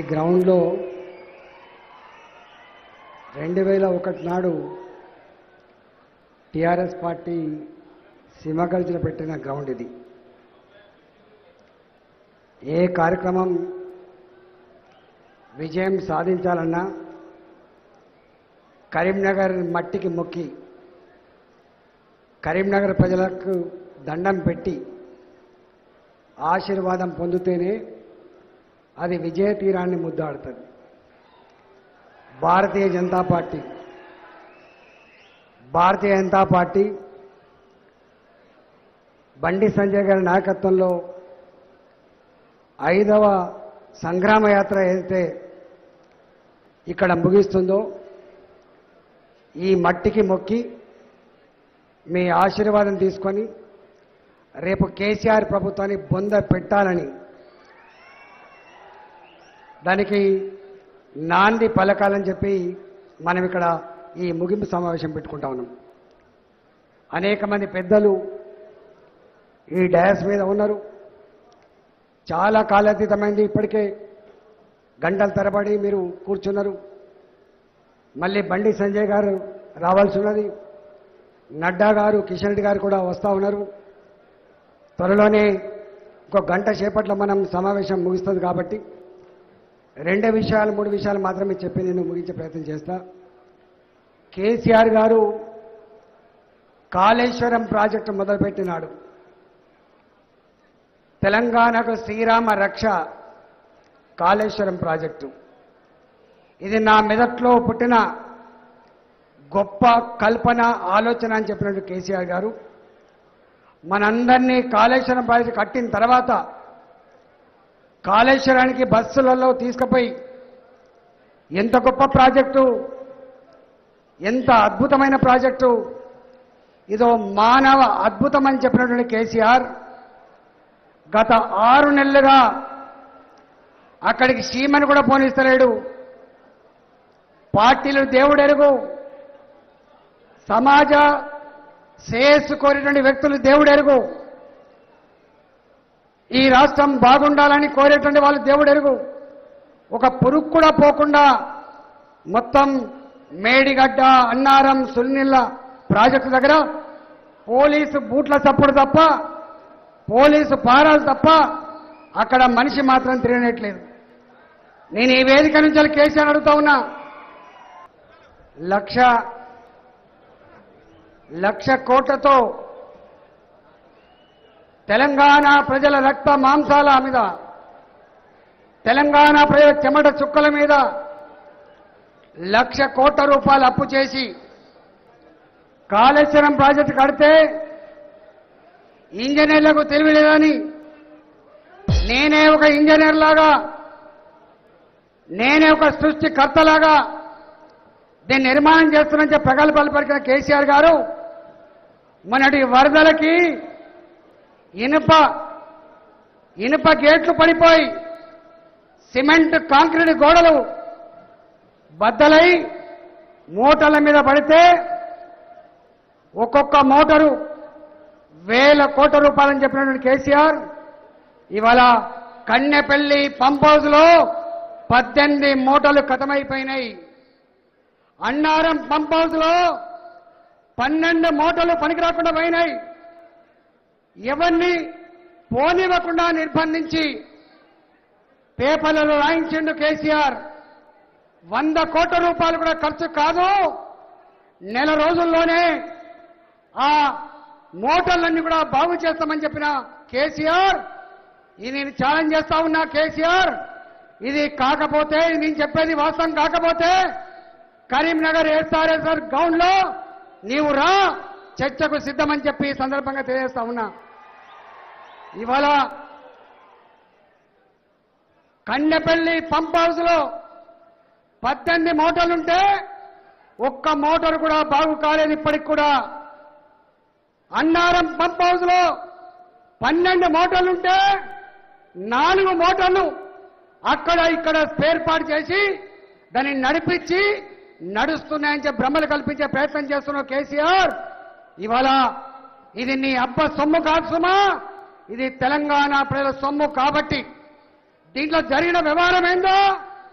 గ్రౌండ్లో 2001 నాడు TRS party సింహగర్జన పెట్టిన గ్రౌండ్ ఇది. ఏ కార్యక్రమం విజయం సాధించాలన్నా కరీంనగర్ మట్టికి మొక్కి కరీంనగర్ ప్రజలకు దండం పెట్టి ఆశీర్వాదం పొందితేనే అది విజయ తీరాన్ని ముద్దాడుతుంది. భారతీయ జనతా పార్టీ బండి సంజయ్ గారి నాయకత్వంలో 5వ సంగ్రామ యాత్ర ఏదైతే ఇక్కడ ముగిస్తుందో ఈ మట్టికి మొక్కి మీ ఆశీర్వాదం తీసుకొని రేపు కేసీఆర్ ప్రభుత్వాన్ని బొంద పెట్టాలని దానికి నాంది పలకాలని చెప్పి మనం ఇక్కడ ఈ ముగింపు సమావేశం పెట్టుకుంటా ఉన్నాం. అనేక మంది పెద్దలు ఈ డయాస్ మీద ఉన్నారు. చాలా కాలాతీతమైంది. ఇప్పటికే గంటల తరబడి మీరు కూర్చున్నారు. మళ్ళీ బండి సంజయ్ గారు రావాల్సి ఉన్నది. నడ్డా గారు, కిషన్ రెడ్డి గారు కూడా వస్తూ ఉన్నారు. త్వరలోనే ఇంకో గంట సేపట్లో మనం సమావేశం ముగిస్తుంది కాబట్టి 2 విషయాలు 3 విషయాలు మాత్రమే చెప్పి నేను ముగించే ప్రయత్నం చేస్తా. కేసీఆర్ గారు కాళేశ్వరం ప్రాజెక్టు మొదలుపెట్టినాడు. తెలంగాణకు శ్రీరామ రక్ష కాళేశ్వరం ప్రాజెక్టు. ఇది నా మెదట్లో పుట్టిన గొప్ప కల్పన ఆలోచన అని చెప్పినట్టు కేసీఆర్ గారు మనందరినీ కాళేశ్వరం ప్రాజెక్టు కట్టిన తర్వాత కాళేశ్వరానికి బస్సులలో తీసుకుపోయి ఎంత గొప్ప ప్రాజెక్టు, ఎంత అద్భుతమైన ప్రాజెక్టు, ఇదో మానవ అద్భుతం అని చెప్పినటువంటి కేసీఆర్ గత 6 నెలలుగా అక్కడికి సీమను కూడా పోనిస్తలేడు. పార్టీలు దేవుడెరుగు, సమాజ శ్రేయస్సు కోరేటువంటి వ్యక్తులు దేవుడెరుగు, ఈ రాష్ట్రం బాగుండాలని కోరేటువంటి వాళ్ళు దేవుడెరుగు. ఒక పురుగు కూడా పోకుండా మొత్తం మేడిగడ్డ, అన్నారం, సుల్నిల్ల ప్రాజెక్టు దగ్గర పోలీసు బూట్ల చప్పుడు తప్ప, పోలీసు పారాలు తప్ప అక్కడ మనిషి మాత్రం తిరగనట్లేదు. నేను ఈ వేదిక నుంచి కేసీఆర్ అడుగుతా ఉన్నా, లక్ష కోట్లతో తెలంగాణ ప్రజల రక్త మాంసాల మీద, తెలంగాణ ప్రజల చెమట చుక్కల మీద 1,00,000 కోట్ల రూపాయలు అప్పు చేసి కాళేశ్వరం ప్రాజెక్టు కడితే ఇంజనీర్లకు తెలియలేదని నేనే ఒక ఇంజనీర్ లాగా, నేనే ఒక సృష్టికర్తలాగా దీన్ని నిర్మాణం చేస్తున్న ప్రగల్భాలు పలికిన కేసీఆర్ గారు మొన్నటి వరదలకి ఇనుప గేట్లు పడిపోయి సిమెంట్ కాంక్రీట్ గోడలు బద్దలై మోటార్ల మీద పడితే ఒక్కొక్క మోటారు 1,000 కోట్ల రూపాయలని చెప్పినటువంటి కేసీఆర్ ఇవాళ కన్నెపల్లి పంప్ హౌస్లో 18 మోటార్లు ఖతమైపోయినాయి. అన్నారం పంప్ హౌస్లో 12 మోటార్లు పనికి రాకుండా పోయినాయి. ఎవరిని పోనివ్వకుండా నిర్బంధించి పేపర్లలో రాయించిండు కేసీఆర్. 100 కోట్ల రూపాయలు కూడా ఖర్చు కాదు, నెల రోజుల్లోనే ఆ మోటార్లన్నీ కూడా బాగు చేస్తామని చెప్పిన కేసీఆర్, ఇది నేను ఛాలెంజ్ చేస్తా ఉన్నా. కేసీఆర్, ఇది కాకపోతే, నేను చెప్పేది వాస్తవం కాకపోతే కరీంనగర్ ఎస్ఆర్ఎస్ఆర్ గ్రౌండ్ లో నీవు రా, చర్చకు సిద్ధమని చెప్పి ఈ సందర్భంగా తెలియజేస్తా ఉన్నా. ఇవాళ కన్నెపల్లి పంప్ హౌస్ లో 18 మోటార్లుంటే ఒక్క మోటార్ కూడా బాగు కాలేదు ఇప్పటికి కూడా. అన్నారం పంప్ హౌస్ లో 12 మోటార్లుంటే 4 మోటార్లు అక్కడ ఇక్కడ స్పేర్ పార్ట్ చేసి దాన్ని నడిపించి నడుస్తున్నాయని చెప్పి భ్రమలు కల్పించే ప్రయత్నం చేస్తున్న కేసీఆర్, ఇవాళ ఇది నీ అబ్బ సొమ్ము కాదు సుమా, ఇది తెలంగాణ ప్రజల సొమ్ము. కాబట్టి దీంట్లో జరిగిన వ్యవహారం ఏందో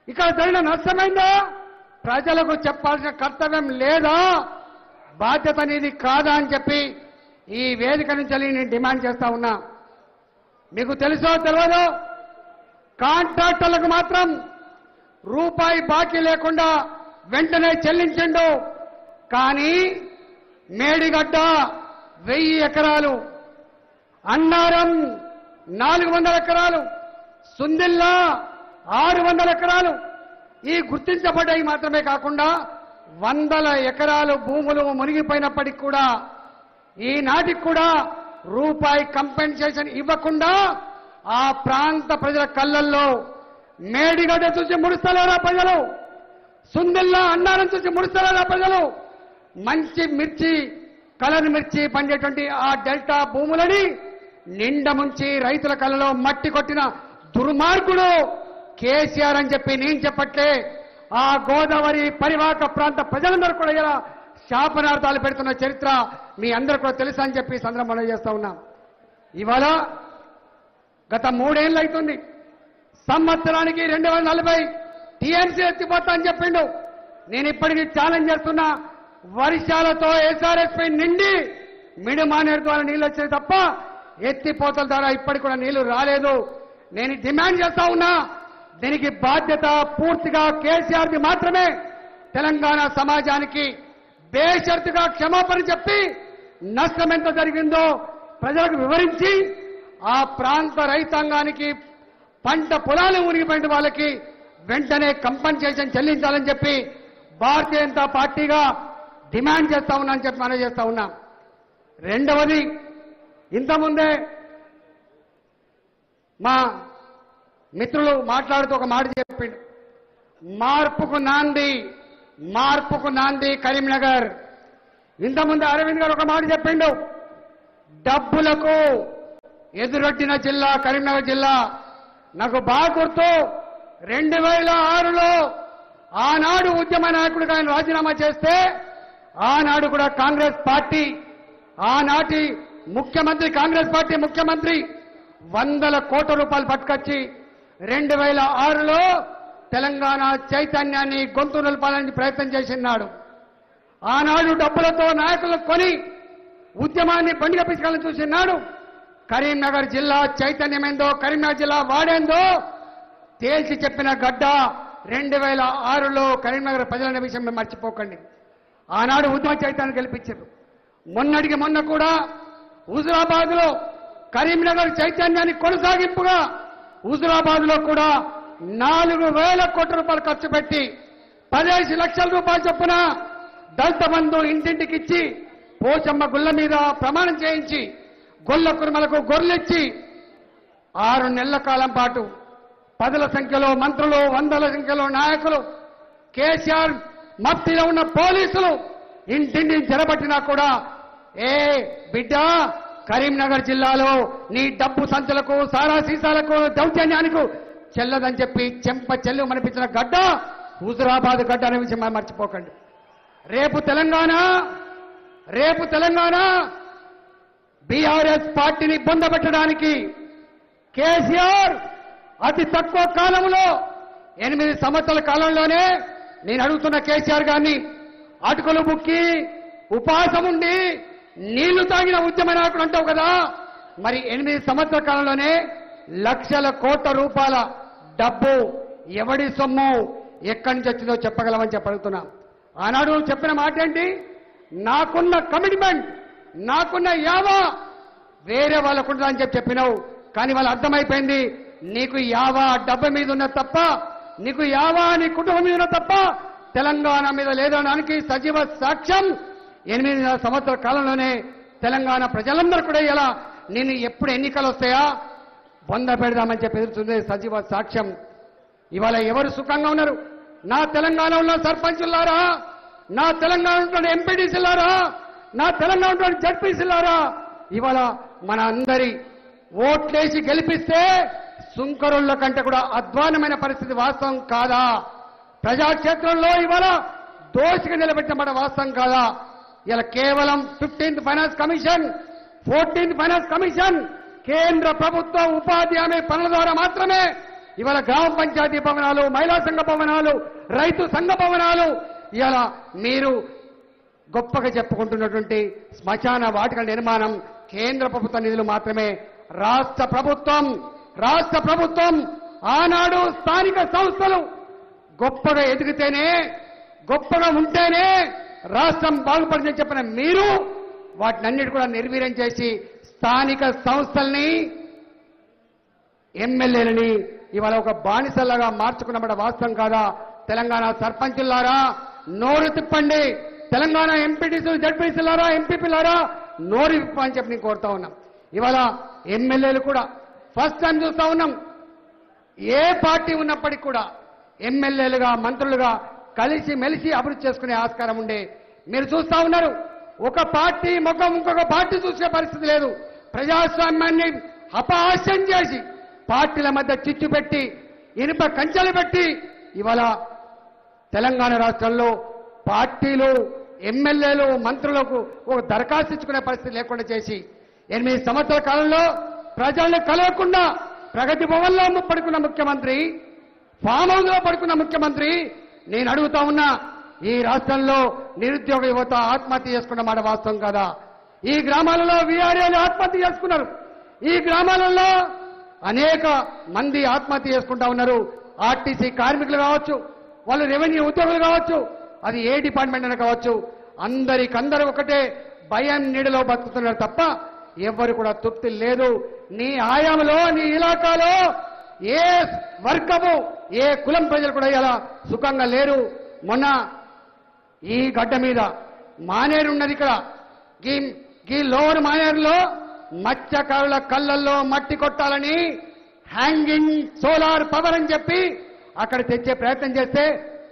ఇక్కడ జరిగిన నష్టమైందా? ప్రజలకు చెప్పాల్సిన కర్తవ్యం లేదా? బాధ్యత అనేది కాదా అని చెప్పి ఈ వేదిక నుంచి నేను డిమాండ్ చేస్తా ఉన్నా. మీకు తెలుసో తెలియదో, కాంట్రాక్టర్లకు మాత్రం రూపాయి బాకీ లేకుండా వెంటనే చెల్లించిండు. కానీ మేడిగడ్డ 1000 ఎకరాలు, అన్నారం 400 ఎకరాలు, సుందిల్లా 600 ఎకరాలు ఈ గుర్తించబడ్డాయి మాత్రమే కాకుండా 100 ఎకరాలు భూములు మునిగిపోయినప్పటికీ కూడా ఈనాటికి కూడా రూపాయి కంపెన్సేషన్ ఇవ్వకుండా ఆ ప్రాంత ప్రజల కళ్ళల్లో మేడిగడ్డ చూసి ముడుస్తలేరా ప్రజలు? సుందిల్లా అన్నారం చూసి ముడుస్తలేరా ప్రజలు? మంచి మిర్చి, కలర్ మిర్చి పండేటువంటి ఆ డెల్టా భూములని నిండ ముంచి రైతుల కళ్ళలో మట్టి కొట్టిన దుర్మార్గుడు కేసీఆర్ అని చెప్పి నేను చెప్పట్లే. ఆ గోదావరి పరివాహక ప్రాంత ప్రజలందరూ కూడా ఇలా శాపనార్థాలు పెడుతున్న చరిత్ర మీ అందరూ కూడా తెలుసా అని చెప్పి సందర్భంలో చేస్తా ఉన్నాం. ఇవాళ గత 3 ఏళ్ళు అవుతుంది, సంవత్సరానికి 240 టీఎంసీ ఎత్తిపోతా అని చెప్పిండు. నేను ఇప్పటికీ ఛాలెంజ్ చేస్తున్నా, వర్షాలతో ఎస్ఆర్ఎస్పై నిండి మిడిమానేరు ద్వారా నీళ్ళు వచ్చాయి తప్ప ఎత్తిపోతల ద్వారా ఇప్పటికి కూడా నీళ్లు రాలేదు. నేను డిమాండ్ చేస్తా ఉన్నా, దీనికి బాధ్యత పూర్తిగా కేసీఆర్ది మాత్రమే. తెలంగాణ సమాజానికి బేషరతుగా క్షమాపణ చెప్పి నష్టం ఎంత జరిగిందో ప్రజలకు వివరించి ఆ ప్రాంత రైతాంగానికి పంట పొలాలు మునిగిపోయిన వాళ్ళకి వెంటనే కంపెన్సేషన్ చెల్లించాలని చెప్పి భారతీయ జనతా పార్టీగా డిమాండ్ చేస్తా ఉన్నానని చెప్పి మనం చేస్తా ఉన్నాం. రెండవది, ఇంతకుముందే మా మిత్రులు మాట్లాడుతూ ఒక మాట చెప్పిండు, మార్పుకు నాంది కరీంనగర్. ఇంతకుముందు అరవింద్ గారు ఒక మాట చెప్పిండు, డబ్బులకు ఎదురొట్టిన జిల్లా కరీంనగర్ జిల్లా. నాకు బాగా గుర్తు, 2006లో ఆనాడు ఉద్యమ నాయకుడిగా ఆయన రాజీనామా చేస్తే ఆనాడు కూడా కాంగ్రెస్ పార్టీ, ఆనాటి ముఖ్యమంత్రి, కాంగ్రెస్ పార్టీ ముఖ్యమంత్రి 100 కోట్ల రూపాయలు పట్టుకొచ్చి 2006లో తెలంగాణ చైతన్యాన్ని గొంతు నిలపాలని ప్రయత్నం చేసినాడు. ఆనాడు డబ్బులతో నాయకులకు కొని ఉద్యమాన్ని బండిగా పిచ్చుకోవాలని చూసినాడు. కరీంనగర్ జిల్లా చైతన్యమేందో, కరీంనగర్ జిల్లా వాడేందో తేల్చి చెప్పిన గడ్డ 2006లో కరీంనగర్ ప్రజలనే విషయం మర్చిపోకండి. ఆనాడు ఉద్యమ చైతన్యాన్ని గెలిపించారు. మొన్నటికి మొన్న కూడా హుజురాబాద్ లో కరీంనగర్ చైతన్యాన్ని కొనసాగింపుగా హుజురాబాద్ లో కూడా 4000 కోట్ల రూపాయలు ఖర్చు పెట్టి 15 లక్షల రూపాయలు చొప్పున దళిత బంధు ఇంటింటికి ఇచ్చి పోచమ్మ గుళ్ళ మీద ప్రమాణం చేయించి గొల్ల కుర్మలకు గొర్రెలిచ్చి 6 నెలల కాలం పాటు 10ల సంఖ్యలో మంత్రులు, 100ల సంఖ్యలో నాయకులు, కేసీఆర్ మఫ్తీలో ఉన్న పోలీసులు ఇంటింటిని చెరబట్టినా కూడా ఏ బిడ్డ కరీంనగర్ జిల్లాలో నీ డబ్బు సంచులకు, సారా సీసాలకు, దౌర్జన్యానికి చెల్లదని చెప్పి చెంప చెల్లు మనిపించిన గడ్డ హుజురాబాద్ గడ్డ అనే విషయం మనం మర్చిపోకండి. రేపు తెలంగాణ బీఆర్ఎస్ పార్టీని బొందబెట్టడానికి కేసీఆర్ అతి తక్కువ కాలంలో 8 సంవత్సరాల కాలంలోనే నేను అడుగుతున్న కేసీఆర్ గారిని, అటుకులు బుక్కి ఉపవాసం ఉండి నీళ్లు తాగిన ఉద్యమ నాయకుడు అంటావు కదా, మరి 8 సంవత్సరాల కాలంలోనే లక్షల కోట్ల రూపాయల డబ్బు ఎవడి సొమ్ము ఎక్కడి నుంచి వచ్చిందో చెప్పగలమని చెప్పడుగుతున్నా. ఆనాడు చెప్పిన మాట ఏంటి, నాకున్న కమిట్మెంట్, నాకున్న యావా వేరే వాళ్ళకుంటుందా అని చెప్పినావు. కానీ వాళ్ళు అర్థమైపోయింది, నీకు యావా డబ్బు మీద ఉన్న తప్ప, నీకు యావా నీ కుటుంబం మీద ఉన్న తప్ప తెలంగాణ మీద లేదనడానికి సజీవ సాక్ష్యం 8 సంవత్సరాల కాలంలోనే తెలంగాణ ప్రజలందరూ కూడా ఇలా నేను ఎప్పుడు ఎన్నికలు వస్తాయా బొంద పెడదామని చెప్పి ఎదురుతుంది సజీవ సాక్ష్యం. ఇవాళ ఎవరు సుఖంగా ఉన్నారు? నా తెలంగాణ ఉన్న సర్పంచులారా, నా తెలంగాణ ఉన్న ఎంపీటీసీలారా, నా తెలంగాణ ఉన్న జడ్పీసీలారా, ఇవాళ మన అందరి ఓట్లేసి గెలిపిస్తే సుంకరుల కంటే కూడా అధ్వానమైన పరిస్థితి వాస్తవం కాదా? ప్రజాక్షేత్రంలో ఇవాళ దోషిగా నిలబెట్టబడ్డ వాస్తవం కాదా? ఇలా కేవలం 15th finance commission, 14th finance commission కేంద్ర ప్రభుత్వ ఉపాధి హామీ పనుల ద్వారా మాత్రమే ఇవాళ గ్రామ పంచాయతీ భవనాలు, మహిళా సంఘ భవనాలు, రైతు సంఘ భవనాలు, ఇవాళ మీరు గొప్పగా చెప్పుకుంటున్నటువంటి శ్మశాన వాటికల నిర్మాణం కేంద్ర ప్రభుత్వ నిధులు మాత్రమే. రాష్ట్ర ప్రభుత్వం ఆనాడు స్థానిక సంస్థలు గొప్పగా ఎదిగితేనే, గొప్పగా ఉంటేనే రాష్ట్రం బాగుపడుతుందని చెప్పిన మీరు వాటినన్నిటి కూడా నిర్వీర్యం చేసి స్థానిక సంస్థల్ని, ఎమ్మెల్యేలని ఇవాళ ఒక బానిసల్లాగా మార్చుకున్నమాట వాస్తవం కాదా? తెలంగాణ సర్పంచులారా నోరు తిప్పండి, తెలంగాణ ఎంపీటీసీలు, జడ్పీటీసీలారా, ఎంపీపీలారా నోరు తిప్పని చెప్పి నేను కోరుతా ఉన్నాం. ఇవాళ ఎమ్మెల్యేలు కూడా ఫస్ట్ టైం చూస్తా ఉన్నాం. ఏ పార్టీ ఉన్నప్పటికీ కూడా ఎమ్మెల్యేలుగా, మంత్రులుగా కలిసి మెలిసి అభివృద్ధి చేసుకునే ఆస్కారం ఉండే మీరు చూస్తా ఉన్నారు. ఒక పార్టీ ముఖం ఇంకొక పార్టీ చూసే పరిస్థితి లేదు. ప్రజాస్వామ్యాన్ని అపహాస్యం చేసి పార్టీల మధ్య చిచ్చు పెట్టి, ఇనుప కంచెలు పెట్టి ఇవాళ తెలంగాణ రాష్ట్రంలో పార్టీలు, ఎమ్మెల్యేలు, మంత్రులకు ఒక దరఖాస్తు ఇచ్చుకునే పరిస్థితి లేకుండా చేసి 8 సంవత్సరాల కాలంలో ప్రజల్ని కలవకుండా ప్రగతి భవన్లో పడుకున్న ముఖ్యమంత్రి, ఫామ్ హౌస్ లో పడుకున్న ముఖ్యమంత్రి, నేను అడుగుతా ఉన్నా ఈ రాష్ట్రంలో నిరుద్యోగ యువత ఆత్మహత్య చేసుకున్న మాట వాస్తవం కాదా? ఈ గ్రామాలలో వీఆర్ఏలు ఆత్మహత్య చేసుకున్నారు. ఈ గ్రామాలలో అనేక మంది ఆత్మహత్య చేసుకుంటా ఉన్నారు. ఆర్టీసీ కార్మికులు కావచ్చు, వాళ్ళు రెవెన్యూ ఉద్యోగులు కావచ్చు, అది ఏ డిపార్ట్మెంట్ అయినా కావచ్చు, అందరికందరూ ఒకటే భయం నీడలో బతుకుతున్నారు తప్ప ఎవ్వరు కూడా తృప్తి లేదు. నీ ఆయామలో, నీ ఇలాకాలో ఏ వర్గము, ఏ కులం ప్రజలు కూడా ఇలా సుఖంగా లేరు. మొన్న ఈ గడ్డ మీద మానేరు ఉన్నది. ఇక్కడ ఈ లోవర్ మానేరులో మత్స్యకారుల కళ్ళల్లో మట్టి కొట్టాలని హ్యాంగింగ్ సోలార్ పవర్ అని చెప్పి అక్కడ తెచ్చే ప్రయత్నం చేస్తే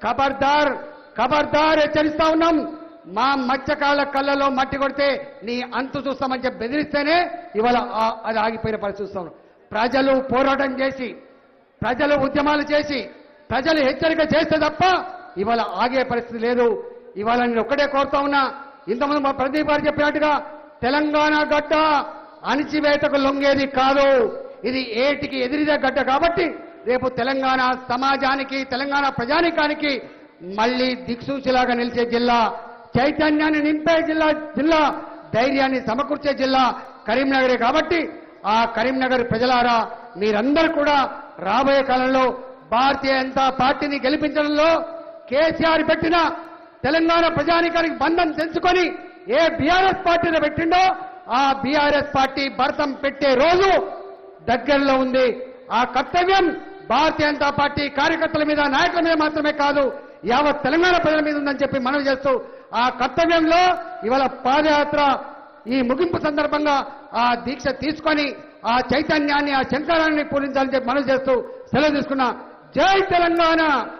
ఖబర్దార్ హెచ్చరిస్తా ఉన్నాం. మా మత్స్యకారుల కళ్ళలో మట్టి కొడితే నీ అంతు చూస్తామని చెప్పి బెదిరిస్తేనే ఇవాళ అది ఆగిపోయిన పరిస్థితి చూస్తాం. ప్రజలు పోరాటం చేసి, ప్రజలు ఉద్యమాలు చేసి, ప్రజలు హెచ్చరిక చేస్తే తప్ప ఇవాళ ఆగే పరిస్థితి లేదు. ఇవాళ నేను ఒక్కడే కోరుతా ఉన్నా, ఇంతకుముందు మా ప్రదీప్ గారు చెప్పినట్టుగా తెలంగాణ గడ్డ అణిచివేతకు లొంగేది కాదు, ఇది ఏటికి ఎదిరిదే గడ్డ. కాబట్టి రేపు తెలంగాణ సమాజానికి, తెలంగాణ ప్రజానికానికి మళ్లీ దిక్సూచిలాగా నిలిచే జిల్లా, చైతన్యాన్ని నింపే జిల్లా, ధైర్యాన్ని సమకూర్చే జిల్లా కరీంనగరే. కాబట్టి ఆ కరీంనగర్ ప్రజలారా మీరందరూ కూడా రాబోయే కాలంలో భారతీయ జనతా పార్టీని గెలిపించడంలో కేసీఆర్ పెట్టిన తెలంగాణ ప్రజానికానికి బంధం తెలుసుకొని ఏ బీఆర్ఎస్ పార్టీని పెట్టిండో ఆ బీఆర్ఎస్ పార్టీ భరతం పెట్టే రోజు దగ్గరలో ఉంది. ఆ కర్తవ్యం భారతీయ జనతా పార్టీ కార్యకర్తల మీద, నాయకుల మీద మాత్రమే కాదు, యావత్ తెలంగాణ ప్రజల మీద ఉందని చెప్పి మనవి చేస్తూ ఆ కర్తవ్యంలో ఇవాళ పాదయాత్ర ఈ ముగింపు సందర్భంగా ఆ దీక్ష తీసుకొని ఆ చైతన్యాన్ని, ఆ శంకరాన్ని పూరించాలని చెప్పి మనవి చేస్తూ సెలవు తీసుకున్నా. జై తెలంగాణ.